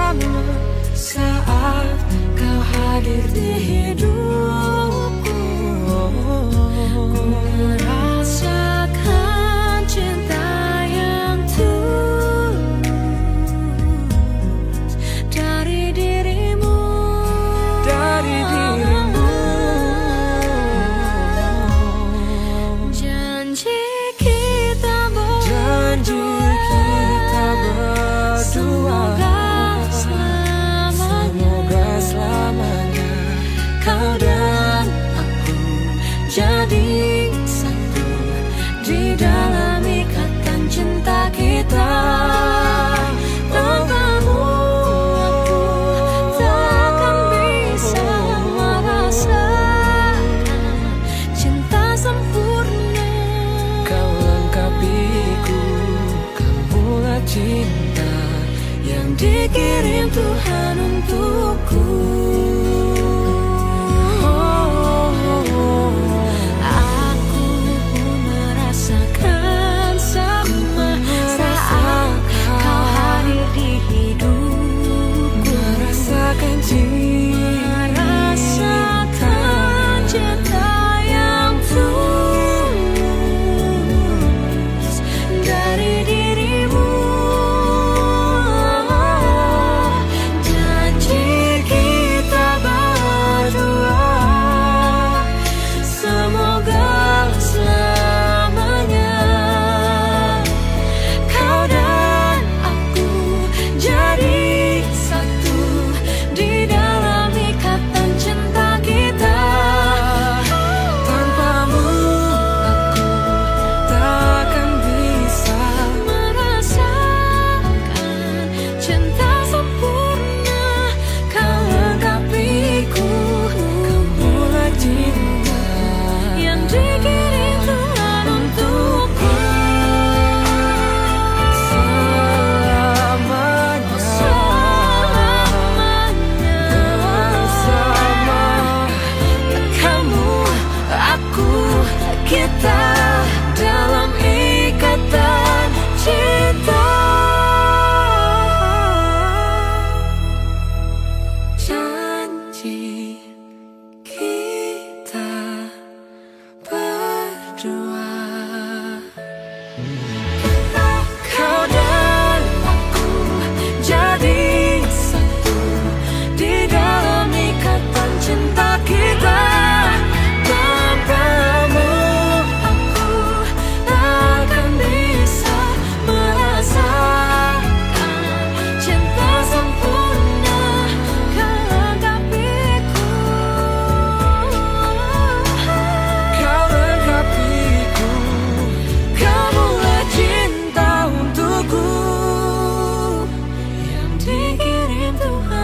bersama saat kau hadir di hidupku. Ku merasakan cinta yang tulus dari dirimu, dari dirimu. Janji kita berdua, semoga selamanya kau dan aku jadi satu di dalam ikatan cinta kita. Tanpamu aku takkan bisa merasakan cinta sempurna. Kau lengkapiku, kamulah cinta yang dikirim Tuhan untukku. Aku pun merasakan sama saat kau hadir di hidupku. Merasakan cinta yang tulus dari dirimu. Kita dalam ikatan cinta. Janji kita berdua, kau dan aku jadi satu di dalam ikatan cinta kita. Tuhan